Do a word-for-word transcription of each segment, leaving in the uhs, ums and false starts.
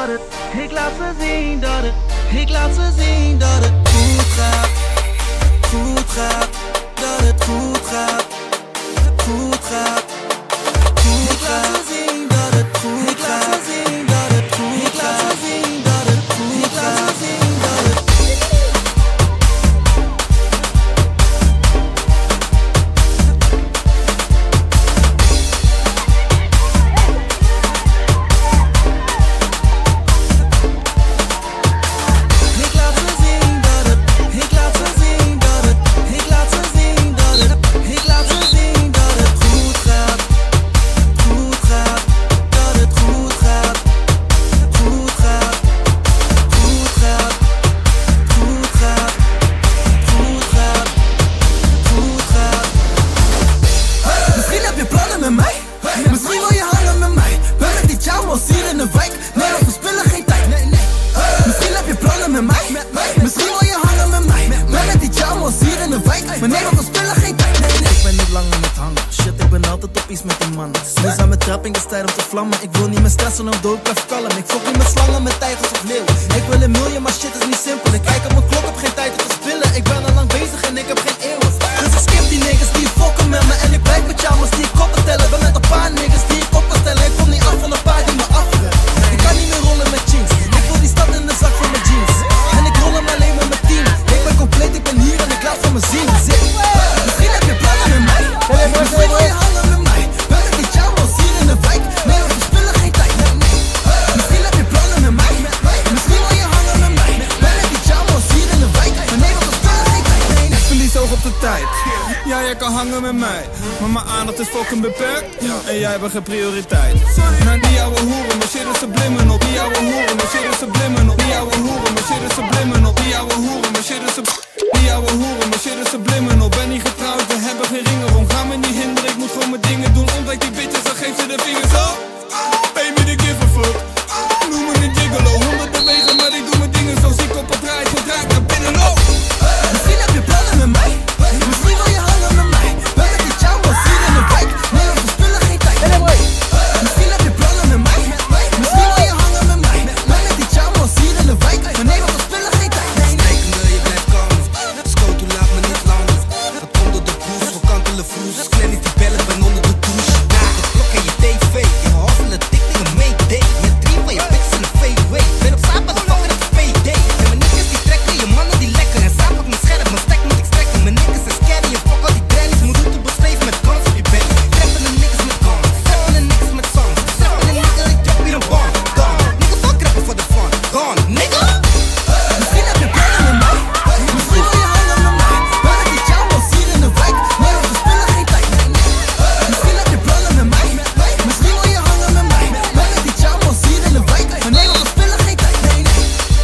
dat het, ik laat ze zien dat het, ik laat ze zien dat het goed gaat, goed gaat, dat het goed gaat, goed gaat, goed gaat. Ik laat ze zien dat het goed gaat, ik laat ze zien dat het goed gaat, ik laat ze zien dat het goed gaat, ik laat ze zien dat het. Ik wil niet meer stressen of dood blijf kalm. Ik fok niet met slangen, met tijgers of leeuwen. Ik wil een miljoen, maar shit is niet simpel. Ik kijk op mijn klok, heb geen tijd om te spillen. Ik ben al lang bezig en ik heb geen eeuwen. Dus ik skip die niggas die fokken met me. En ik blijf met jamers die ik koppen tellen. Ben met een paar niggas die ik op kan stellen. Ik kom niet af van een paar die me afgaan. Ik kan niet meer rollen met jeans. Ik wil die stad in de zak van mijn jeans. En ik rol hem alleen met mijn team. Ik ben compleet, ik ben hier en ik laat van me zien. Zit. Misschien heb je plannen met mij. Misschien wil je hangen met mij. Ben met die jamers hier in de wijk. Nee, we verspillen geen tijd. Misschien heb je plannen met mij. Misschien wil je hangen met mij. Ben met die jamers hier in de wijk. Maar nee, we verspillen geen tijd. Ik verlies oog op de tijd. Ja, jij kan hangen met mij. Maar mijn aandacht is fucking beperkt. En jij hebt geen prioriteit. Naar die ouwe hoeren, maar shit is subliminal. Die ouwe hoeren, maar shit is subliminal. Die ouwe hoeren, maar shit is subliminal. Die ouwe hoeren, maar shit is subliminal. Die ouwe hoeren, maar shit is subliminal. Ben niet getrouwd, we hebben geen ringen om. Ga me niet hinderen, ik moet gewoon mijn dingen doen. Ontdek die bitches, dan geef ze de vingers op. Pay me to give a fuck. Noem me een gigolo. Honderden wegen, maar ik doe mijn dingen zo ziek op het draai. Zo draai ik naar binnen loop. Misschien heb je plannen met mij. Misschien wil je hangen met mij. Ben met die jambo's hier in de wijk. Nee, we verspillen geen tijd. Misschien heb je plannen met mij. Misschien wil je hangen met mij. Ben met die jambo's hier in de wijk. Maar nee, we verspillen geen tijd. Strijkende, je blijft kalm. Scoot, hoe laat me niet lang. Het komt door de poes, voor kantelen vroes. Klein is die bellen, ben onder de douche. Na de klok en je tv. Je hosselen dik in een mayday. Met drie van je pics in de fadeaway. Ben op zaal, de fucking het P D. En mijn niggas die trekken, je mannen die lekker. En saap ook niet scherp, mijn stek moet ik strekken. Mijn niggas zijn scary, je fok al die grannies. Moet route beschreven met kans op je bek. Treffen de niggas met guns, treffen de niggas met songs. Treffen de niggas, ik drop hier een bomb. Gone, niggas al kreppen voor de fun. Gone, nigga. Misschien heb je plannen met mij. Misschien wil je hangen met mij. Ben met die jambo's hier in de wijk. Nee, we verspillen geen tijd. Misschien heb je plannen met mij. Misschien wil je hangen met mij. Ben met die jambo's hier in de wijk. Maar nee, we verspillen geen tijd. Nee, nee.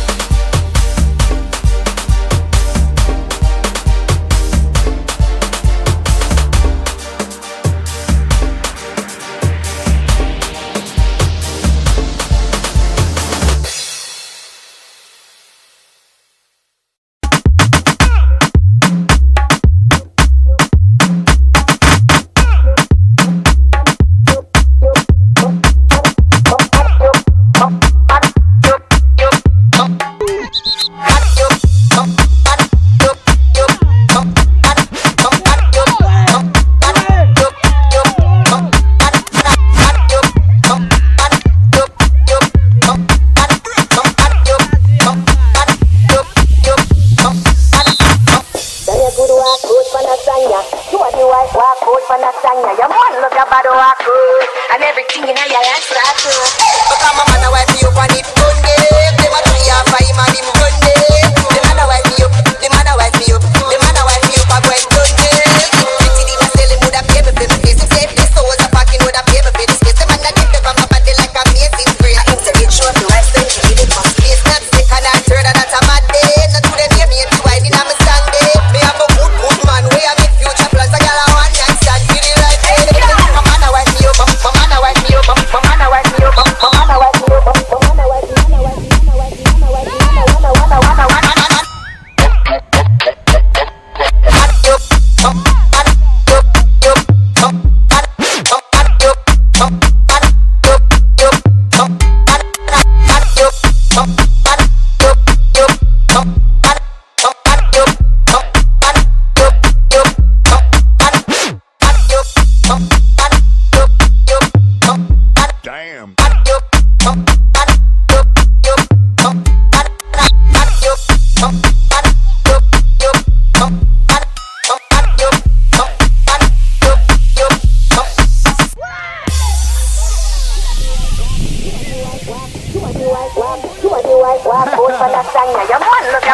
And everything in your life right too. But I'm a man, I wipe me up on it Monday. They want to be a five man in Monday. The man I wipe me up, the man I wipe me up, the man I wipe me up, I go and Monday. Pretty the sell him with a baby baby face. Him say this so was a packing with a baby baby space. The man that did from my body like a amazing brain. I instigate show the right thing, she give it my space. Not second or third, and that's a mad day. Not to them hear me and too wide in a me stand day. Me have a good good man, way I make future plans. I got a one night stand, feel it like hey. My man I wipe me up, my man I wipe me up, my man I wipe me up, my man I wipe me up, my man I wipe me up.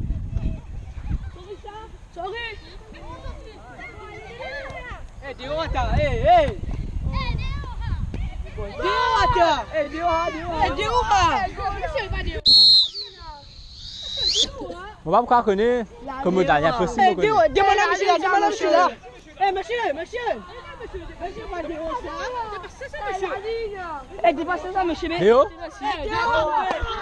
Sorry. Eh, dia orang tak? Eh, eh. Dia orang tak? Eh, dia orang, dia orang. Eh, dia orang. On va me croire qu'on est comme dans la possible. Eh, dia dia mana monsieur là? Dia mana monsieur là? Eh, monsieur, monsieur. Monsieur, pas dire ça. Eh, dépassez ça, monsieur. Léo? Eh,